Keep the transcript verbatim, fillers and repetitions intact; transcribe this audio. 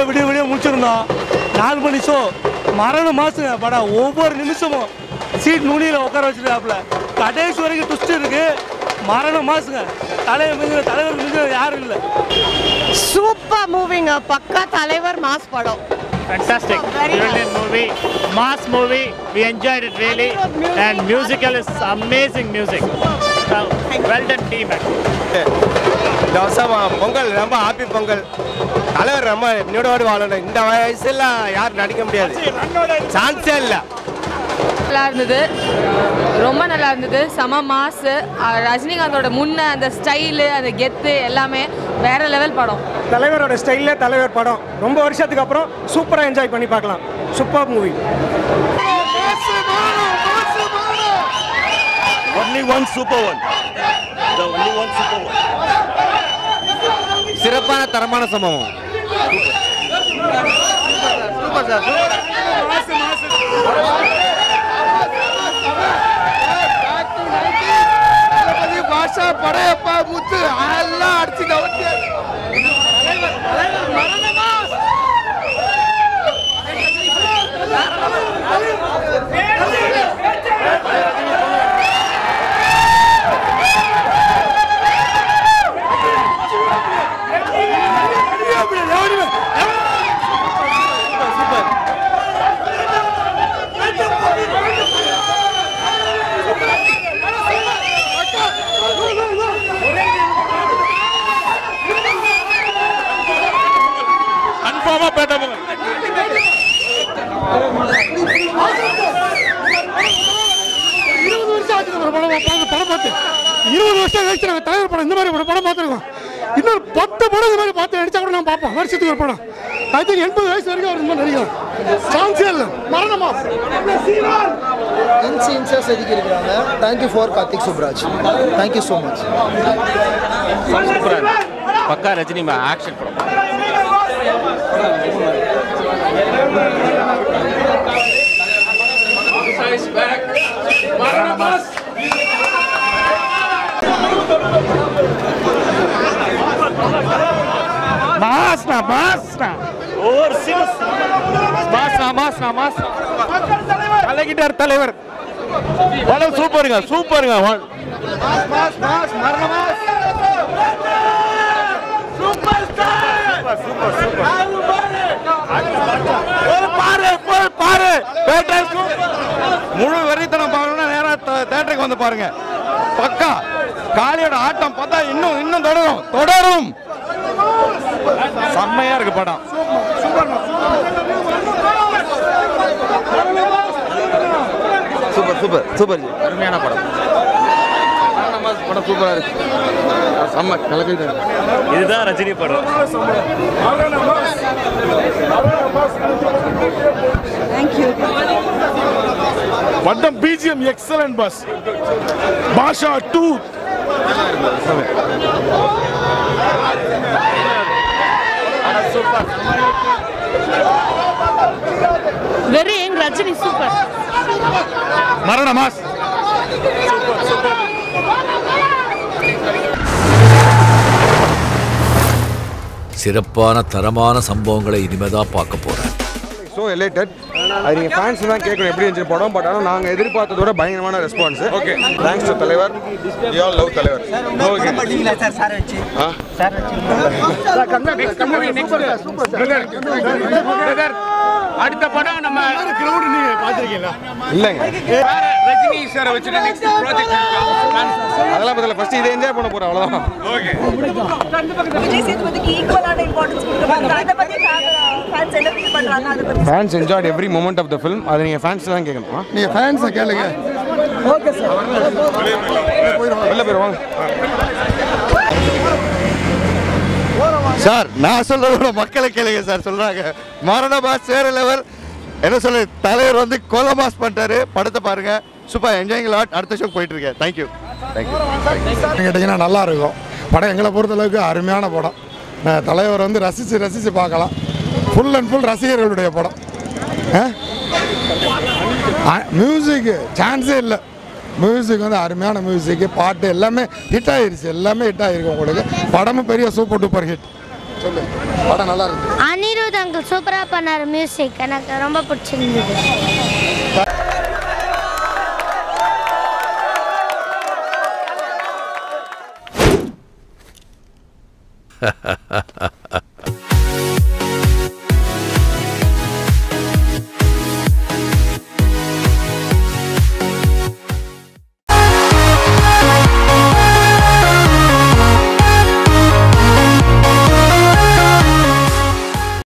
காலையில் விடிய விடிய முடிச்சிருந்தோம். நாலு மணி ஷோ மரண மாசுங்க படம். ஒவ்வொரு நிமிஷமும் சீட் நுனியில் உட்கார வச்சுருக்காப்புல. கடைசி வரைக்கும் ட்விஸ்ட் இருக்கு. மரண மாசுங்க. தலைவர் மிஞ்ச தலைவர் மிஞ்ச யாரும் இல்லை. சூப்பர் மூவிங்க. பக்கா தலைவர் மாஸ் படம். Fantastic, brilliant movie, mass movie. We enjoyed it really, and musical is amazing music. Well done team. இந்த வருஷம் பொங்கல் ரொம்ப ஹாப்பி பொங்கல். தலைவர் ரொம்ப நியூடோடு வாழணும். இந்த வயசுல யாரும் நடிக்க முடியாது, சான்ஸே இல்லை. நல்லா இருந்தது, ரொம்ப நல்லா இருந்தது. செம மாசு. ரஜினிகாந்தோட முன்ன அந்த ஸ்டைலு அந்த கெத்து எல்லாமே வேற லெவல் படம். தலைவரோட ஸ்டைலில் தலைவர் படம் ரொம்ப வருஷத்துக்கு அப்புறம் சூப்பராக என்ஜாய் பண்ணி பார்க்கலாம். Super movie. Only one super one. The only one super one. சிறப்பான தரமான சம்பவம். Super sir. Mass mass. பாஷா படையப்பா முத்து எல்லாம் அடிச்சு கவுத்தி. Petta இருபது வருஷம் ஆச்சு நம்ம படம் படம் பார்த்து. இருபது வருஷம் கழிச்சு நாங்கள் தலைவர் படம் இந்த மாதிரி ஒரு படம் பார்த்துருக்கோம். இன்னொரு பத்து படம் இந்த மாதிரி பார்த்து நடிச்சா கூட நான் பார்ப்போம். வருஷத்துக்கு ஒரு படம். ஐ திங்க் எண்பது வயசு வரைக்கும் அவர் இந்த மாதிரி நடிக்கலாம். சான்ஸே இல்லை. மரணமா இன்சீன்ஸாக செதுக்கியிருக்கிறாங்க. Thank you for Karthik Subbaraj. Thank you so much. பக்கா ரஜினி ஆக்ஷன் படம். மாஸ்னா மாஸ்னா ஓவர் சீரியஸ் மாஸ்னா மாஸ்னா மாஸ்னா கலக்கிட்டார் தலைவர். படம் சூப்பருங்க சூப்பருங்க. மாஸ் மாஸ் மாஸ் மரண mass. Super star. Super super. ஒரு பாரு ஒரு பாரு. பேட்டர் முழு வெறித்தனம் பார்க்கணும்னா நேரா தியேட்டருக்கு வந்து பாருங்க. பக்கா காளியோட ஆட்டம் பார்த்தா இன்னும் இன்னும் தொடரும் தொடரும். செம்மையா இருக்கு படம். சூப்பர் சூப்பர் சூப்பர் அருமையான படம். படம் சூப்பரா இருக்கு. செம்ம கலக்குது. இதுதான் ரஜினி படம். தேங்க்யூ. படம் பிஜிஎம் எக்ஸலன்ட் பஸ். Baasha to very young Rajini super. மரண மாஸ். சிறப்பான தரமான சம்பவங்களை இனிமேதான் பார்க்க போறேன். So elated. அது நீங்கள் ஃபேன்ஸ் தான் கேட்கணும் எப்படி இருந்துச்சு படம். பட் ஆனால் நாங்கள் எதிர்பார்த்ததோட பயங்கரமான ரெஸ்பான்ஸ். ஓகே தேங்க்ஸ் டு தலைவர். யூ ஆல் லவ் தலைவர். ஓகே சார் சார் வெச்சி ஆ சார் வெச்சி sir come next movie next super brother brother அடுத்த படம் நம்ம கிரவுட் நீங்க பாத்துறீங்களா? இல்லங்க ரஜினி சார் வெச்சி நெக்ஸ்ட் ப்ராஜெக்ட் அதெல்லாம் பத்தல. ஃபர்ஸ்ட் இதை என்ஜாய் பண்ண போறோம் அவ்வளவுதான். ஓகே விஜய் சேதுபதிக்கு ஈக்குவலான இம்பார்ட்டன்ஸ் கொடுக்கறாங்க. அத பத்தி ஃபேன்ஸ் என்ன ஃபீல் பண்றாங்க? அத பத்தி fans enjoyed every moment of the film. அது நீங்க fans தான் கேட்கணும். நீங்க fans கேளுங்க. Okay sir. வெளிய போறோம் சார். நான் சொல்றத மக்களை கேளுங்க சார். சொல்றாங்க மரண மாஸ் வேற லெவல். என்ன சொல்ல தலைவர் வந்து கோல மாஸ் பண்ணிட்டாரு. படத்தை பாருங்க. Super enjoying lot. அடுத்த ஷோ போயிட்டு இருக்கேன். Thank you thank you. கேட்டிங்கன்னா நல்லா இருக்கும் படம். எங்களை பொறுத்தளவுக்கு அருமையான படம். தலைவர் வந்து ரசித்து ரசித்து பார்க்கலாம். ஃபுல் அண்ட் ஃபுல் ரசிகர்களுடைய படம். மியூசிக்கு சான்ஸே இல்லை. மியூசிக் வந்து அருமையான மியூசிக்கு. பாட்டு எல்லாமே ஹிட் ஆகிருச்சு. எல்லாமே ஹிட் ஆகிருக்கு உங்களுக்கு. படமும் பெரிய சூப்பர் டூப்பர் ஹிட். சொல்லு படம் நல்லா இருக்கு. அனிருத் அங்கிள் சூப்பராக பண்ணார் மியூசிக், எனக்கு ரொம்ப பிடிச்சிருந்தது. Ha ha ha.